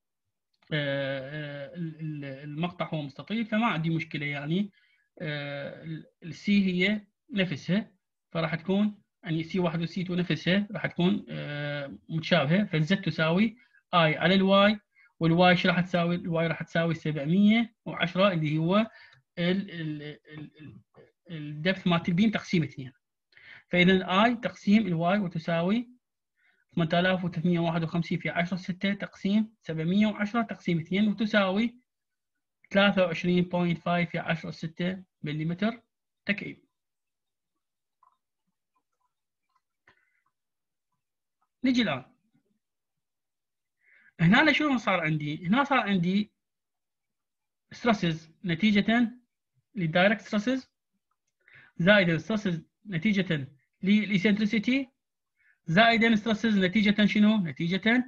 المقطع هو مستطيل فما عندي مشكله، يعني السي هي نفسها فراح تكون يعني سي واحد وسي اثنين نفسها راح تكون متشابهه، فالزت تساوي اي على الواي، والواي ايش راح تساوي؟ الواي راح تساوي سبعمئة وعشرة اللي هو الدبث مالت البيم تقسيم اثنين، فاذا الاي تقسيم الواي وتساوي ثمانية آلاف وثلاثمئة وواحد وخمسين في عشرة ستة تقسيم سبعمئة وعشرة تقسيم اثنين وتساوي ثلاثة وعشرين فاصلة خمسة في عشرة ستة ملم تكعيب. نجي الآن هنا شنو صار عندي؟ هنا صار عندي ستريسز نتيجة للدايركت ستريسز زائد ستريسز نتيجة للإسنتريسيتي زائد ستريسز نتيجة شنو؟ نتيجة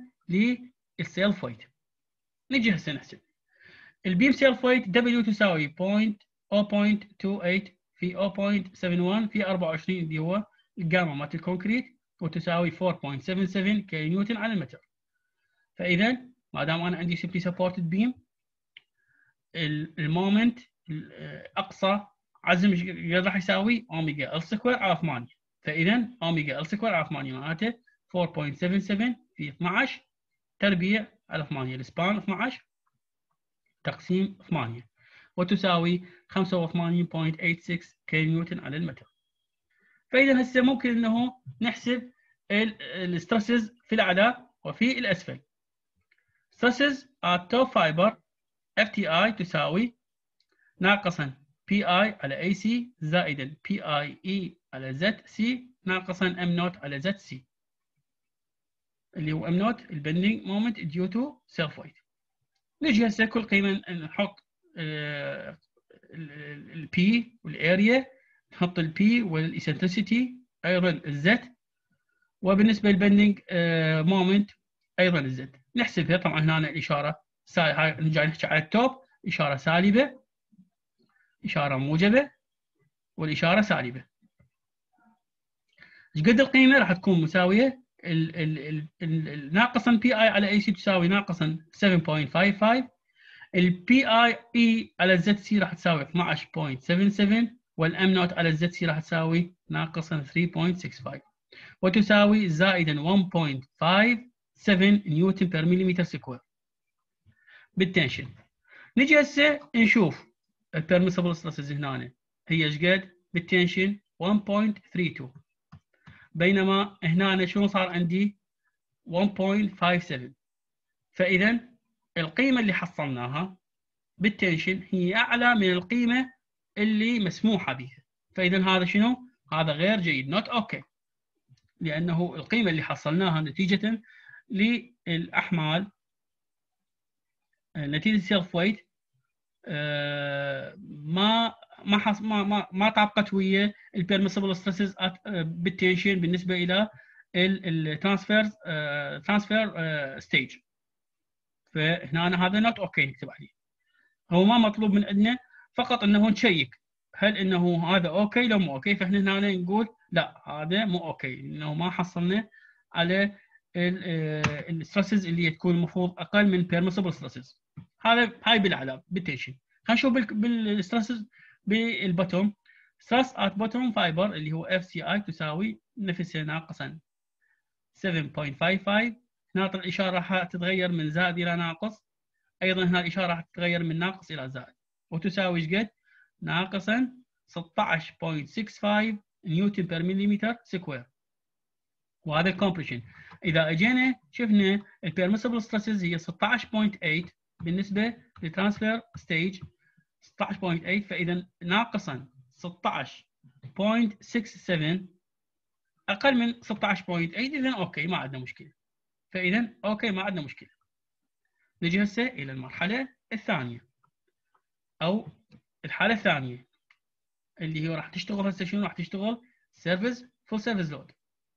للسيلف ويت. نجي هسه نحسب البيم سيلف ويت دبليو تساوي صفر فاصلة اثنين وعشرين في صفر فاصلة سبعة واحد في أربعة وعشرين اللي هو الجاما مالت الكونكريت، وتساوي أربعة فاصلة سبعة سبعة كيلو نيوتن على المتر. فاذا ما دام انا عندي simply supported beam، المومنت اقصى عزم قد راح يساوي اوميجا ال سكوير على ثمانية. فاذا اوميجا ال سكوير على ثمانية معناته أربعة فاصلة سبعة سبعة في اثنعش تربيع على ثمانية، السبان اثنعش تقسيم ثمانية، وتساوي خمسة وثمانين فاصلة ستة وثمانين كيلو نيوتن على المتر. فاذا هسه ممكن انه نحسب الستريسز في الاعلى وفي الاسفل. stresses at top fiber اف تي اي تساوي ناقصا بي اي على اي سي زائدا بي اي اي على زد سي ناقصا ام نوت على زد سي، اللي هو ام نوت البندنج مومنت ديو تو سيلف ويت. نجي هسه كل قيمه نحط البي والاريا، نحط البي والايسنتريسيتي ايضا الزد، وبالنسبه للبندنج مومنت ايضا الزد نحسبها. طبعا هنا الاشاره هاي نرجع نحكي على التوب، اشاره سالبه، اشاره موجبه، والاشاره سالبه. ايش قد القيمه راح تكون مساويه؟ ناقصا بي اي على اي سي تساوي ناقصا سبعة فاصلة خمسة خمسة، البي اي اي على الزد سي راح تساوي اثنعش فاصلة سبعة سبعة، والام نوت على الزد سي راح تساوي ناقصا ثلاثة فاصلة ستة خمسة، وتساوي زائدا واحد فاصلة خمسة سبعة نيوتن بير مليمتر سكوير بالتنشن. نجي هسه نشوف البيرميسبل ستريسز هنا هي ايش قد بالتنشن واحد فاصلة ثلاثة اثنين، بينما هنا شنو صار عندي واحد فاصلة خمسة سبعة. فاذا القيمه اللي حصلناها بالتنشن هي اعلى من القيمه اللي مسموحه بها. فاذا هذا شنو؟ هذا غير جيد، نوت اوكي، لانه القيمه اللي حصلناها نتيجه للاحمال نتيجه سيلف ويت ما ما حص ما ما ما طابقت ويا البيرميسبل ستريسز بالتنشن بالنسبه الى الترانسفير ترانسفير ستيج. فهنا هذا نوت اوكي نكتب عليه. هو ما مطلوب من عندنا، فقط انه نشيك هل انه هذا اوكي لو مو اوكي. فاحنا هنا نقول لا هذا مو اوكي، انه ما حصلنا على الستريسز اللي تكون المفروض اقل من بيرميسبل ستريسز. هذا هاي بالعلى بالتنشن. خلينا نشوف بالستريسز بالبوتوم. ستريس ات بوتوم فايبر اللي هو اف سي اي تساوي نفسها ناقصا سبعة فاصلة خمسة خمسة. هنا الاشاره راح تتغير من زائد الى ناقص، ايضا هنا الاشاره راح تتغير من ناقص الى زائد، وتساوي ايش قد؟ ناقصا ستة عشر فاصلة ستة خمسة نيوتن بير مليمتر سكوير. وهذا الكومبريشن. اذا اجينا شفنا البيرميسبل ستريسز هي ستة عشر فاصلة ثمانية بالنسبه للترانسفير ستيج ستة عشر فاصلة ثمانية، فاذا ناقصا ستة عشر فاصلة ستة سبعة اقل من ستة عشر فاصلة ثمانية، اذا اوكي ما عندنا مشكله. فاذا اوكي ما عندنا مشكله. نجي هسه الى المرحله الثانيه او الحاله الثانيه اللي هي راح تشتغل هسه شنو؟ راح تشتغل سيرفيس فول سيرفيس لود.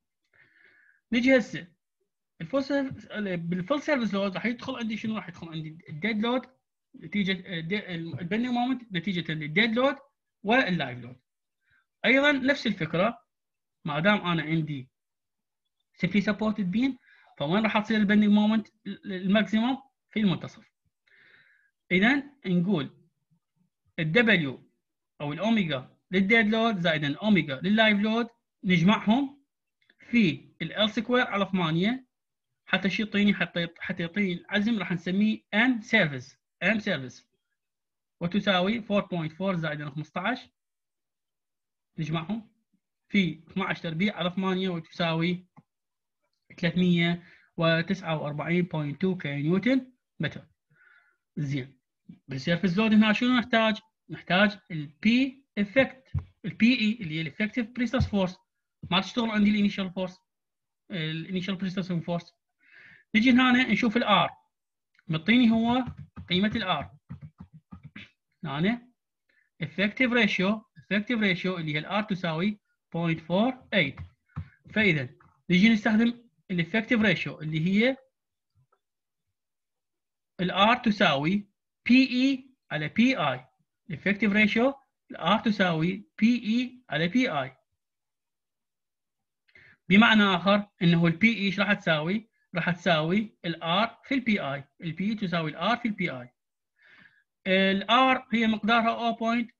نجي هسه الفول سيرفيس بالفول سيرفيس لود راح يدخل عندي شنو؟ راح يدخل عندي الديد لود نتيجه البندنج مومنت نتيجه للديد لود واللايف لود. ايضا نفس الفكره، ما دام انا عندي سيمبلي سبورتد بيم فوين راح تصير البندنج مومنت الماكسيموم؟ في المنتصف. اذا نقول الدبليو او الاوميجا للديد لود زائدا الاوميجا لللايف لود نجمعهم في ال سكوير على ثمانية حتى شو يعطيني؟ حتى حتى يعطيني العزم راح نسميه ام سيرفيس ام سيرفيس، وتساوي أربعة فاصلة أربعة زائدا خمسة عشر نجمعهم في اثنعش تربيع على ثمانية وتساوي ثلاثمئة وتسعة وأربعين فاصلة اثنين كيلو نيوتن متر. زين بالسيرفيس لود هنا شنو نحتاج؟ نحتاج البي افكت، البي اي اللي هي الافكتيف بريستس فورس. ما تشتغل عندي الانيشال فورس، الانيشال بريستس فورس. نجي هنا نشوف الار، مطيني هو قيمه الار هنا افكتيف ريشيو، افكتيف ريشيو اللي هي الار تساوي صفر فاصلة أربعة ثمانية. فاذا نجي نستخدم الافكتيف ريشيو اللي هي الار تساوي بي اي على بي اي. الافكتيف ريشيو الار تساوي بي اي على بي اي. بمعنى اخر انه البي اي ايش راح تساوي؟ راح تساوي الار في البي اي، البي تساوي الار في البي اي. الار هي مقدارها صفر فاصلة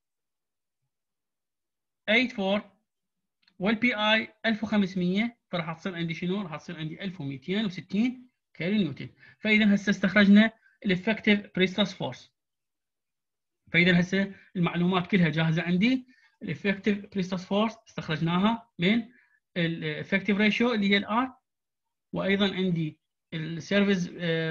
ثمانية أربعة والبي اي ألف وخمسمية، فراح تصير عندي شنو؟ راح تصير عندي ألف ومئتين وستين كيلو نيوتن. فاذا هسه استخرجنا الافكتيف بريسترس فورس. فاذا هسه المعلومات كلها جاهزه عندي. الافكتيف بريسترس فورس استخرجناها من الافكتيف ريشيو اللي هي الار، وايضا عندي السيرفيس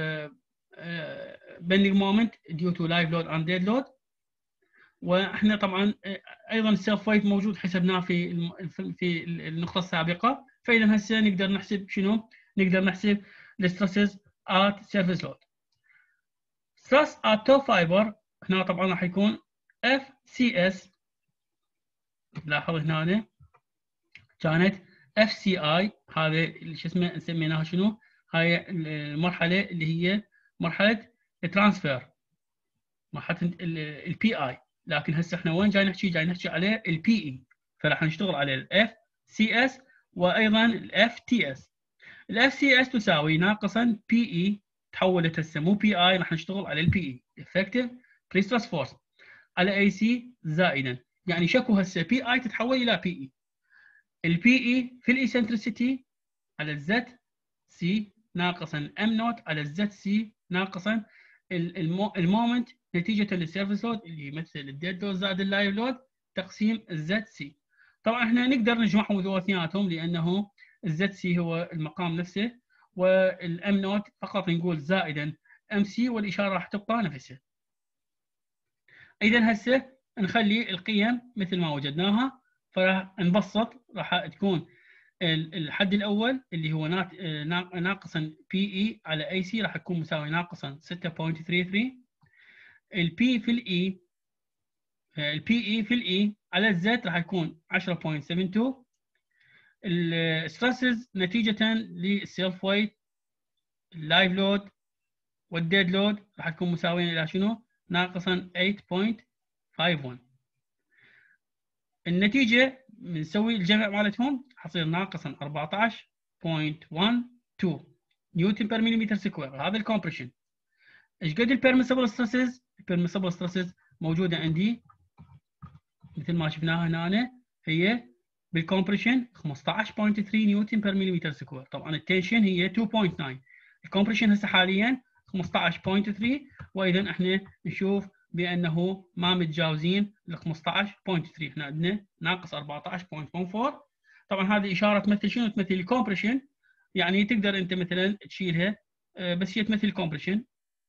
بندنج مومنت ديو تو لايف لود اند ديد لود. واحنا طبعا ايضا السيلف ويت موجود حسبناه في في النقطه السابقه. فاذا هسه نقدر نحسب شنو؟ نقدر نحسب الستريسز ات سيرفيس لود. ستريس ات توب فايبر هنا طبعا راح يكون اف سي اس. لاحظ هنا كانت اف سي اي، هذا شو اسمه سميناها شنو؟ هاي المرحله اللي هي مرحله الترانسفير، مرحله البي اي. لكن هسه احنا وين جاي نحكي؟ جاي نحكي على البي اي، فراح نشتغل على الاف سي اس وايضا الاف تي اس. الاف سي اس تساوي ناقصا بي اي، تحولت هسه مو بي اي، راح نشتغل على البي اي effective pre-stress force على اي سي زائدا. يعني شكو هسه بي اي تتحول الى بي اي. البي اي في الايسنتريسيتي على الزد سي ناقصا ام نوت على الزد سي ناقصا المومنت نتيجه للسيرفيس لود اللي يمثل الديد لود زائد اللايف لود تقسيم الزد سي. طبعا احنا نقدر نجمعهم ذو اثنيناتهم لانه الزد سي هو المقام نفسه، والام نوت فقط نقول زائدا ام سي والاشاره راح تبقى نفسها. اذا هسه نخلي القيم مثل ما وجدناها، فراح نبسط. راح تكون الحد الاول اللي هو ناقصا بي اي على اي سي راح يكون مساوي ناقصا ستة فاصلة ثلاثة وثلاثين. البي في الاي البي اي في الاي على الزد راح يكون عشرة فاصلة سبعة اثنين. الستريسز نتيجه للسيلف ويت اللايف لود والديد لود راح تكون مساويين الى شنو؟ ناقصا ثمانية فاصلة خمسة واحد. النتيجه بنسوي الجمع مالتهم حصير ناقصا أربعة عشر فاصلة واحد اثنين نيوتن بير مليمتر سكوير. هذا الكومبريشن. ايش قد البيرميسبل ستريسز؟ البيرميسبل ستريسز موجوده عندي مثل ما شفناها هنا، هي بالكومبريشن خمسة عشر فاصلة ثلاثة نيوتن بير مليمتر سكوير. طبعا التنشن هي اثنين فاصلة تسعة. الكومبريشن هسه حاليا خمسة عشر فاصلة ثلاثة، واذا احنا نشوف بانه ما متجاوزين ال خمسة عشر فاصلة ثلاثة، احنا عندنا ناقص أربعة عشر فاصلة أربعة. طبعا هذه اشاره تمثل شنو؟ تمثل الكومبريشن. يعني تقدر انت مثلا تشيلها، بس هي تمثل الكومبريشن،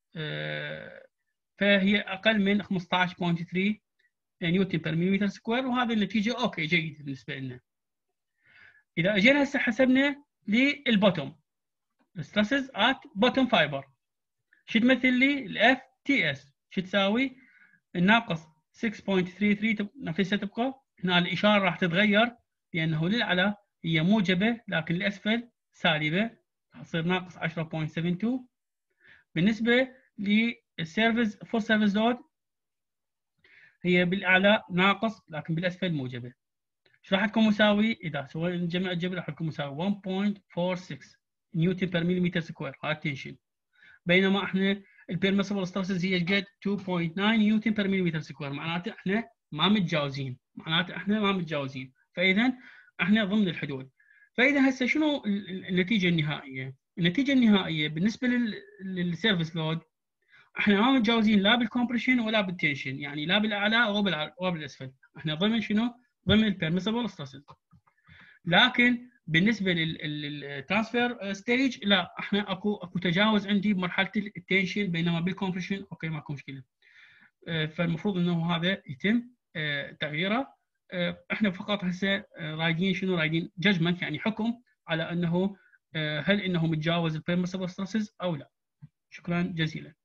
فهي اقل من خمسة عشر فاصلة ثلاثة نيوتن بير مليمتر سكوير، وهذه النتيجه اوكي جيده بالنسبه لنا. اذا اجينا هسه حسبنا للبوتوم ستريسز ات بوتوم فايبر، شو تمثل لي؟ الاف تي اس شو تساوي؟ الناقص ستة فاصلة ثلاثة ثلاثة نفسها تبقى. هنا الاشاره راح تتغير لانه للاعلى هي موجبه لكن الاسفل سالبه، راح تصير ناقص عشرة فاصلة سبعة اثنين. بالنسبه للسيرفيس فور سيرفيس لود هي بالاعلى ناقص لكن بالاسفل موجبه. ايش راح تكون مساوي؟ اذا سوينا جمع الجبر راح تكون مساوي واحد فاصلة أربعة ستة نيوتن بير مليمتر سكوير. هذا التنشن. بينما احنا البيرميسبل ستريسز هي قد اثنين فاصلة تسعة نيوتن بير مليمتر سكوير، معناته احنا ما متجاوزين، معناته احنا ما متجاوزين، فاذا احنا ضمن الحدود. فاذا هسه شنو النتيجه النهائيه؟ النتيجه النهائيه بالنسبه للسيرفيس لود احنا ما متجاوزين لا بالكومبريشن ولا بالتنشن، يعني لا بالاعلى ولا بالاسفل، احنا ضمن شنو؟ ضمن البيرميسبل ستريسز. لكن بالنسبه للترانسفير ستيج لا، احنا اكو اكو تجاوز عندي بمرحله التنشن، بينما بالكومبريشن اوكي ماكو مشكله. فالمفروض انه هذا يتم تغييره. احنا فقط هسه رايدين شنو؟ رايدين ججمنت، يعني حكم على انه هل انه متجاوز البيرميسبل ستريسز او لا. شكرا جزيلا.